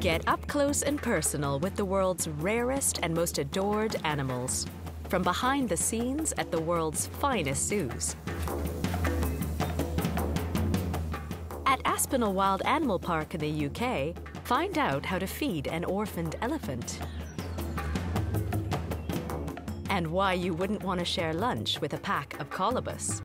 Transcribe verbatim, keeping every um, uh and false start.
Get up close and personal with the world's rarest and most adored animals. From behind the scenes at the world's finest zoos. At Aspinall Wild Animal Park in the U K, find out how to feed an orphaned elephant. And why you wouldn't want to share lunch with a pack of colobus.